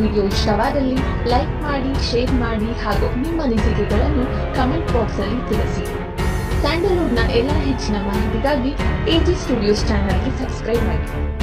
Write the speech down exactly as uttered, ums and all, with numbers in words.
Video ಇಷ್ಟವಾದಲ್ಲಿ like ಮಾಡಿ, share ಮಾಡಿ ಹಾಗೂ ನಿಮ್ಮ ಅನಿಸಿಕೆಗಳನ್ನು ಕಮೆಂಟ್ ಬಾಕ್ಸ್ ಅಲ್ಲಿ ತಿಳಿಸಿ. ಸ್ಯಾಂಡಲ್ವುಡ್ನ ಎಲ್ಲ ಹೆಚ್ಚಿನ ಮಾಹಿತಿಗಾಗಿ ಎಜಿ ಸ್ಟುಡಿಯೋಸ್ ಚಾನೆಲ್ಗೆ ಸಬ್ಸ್ಕ್ರೈಬ್ ಮಾಡಿ.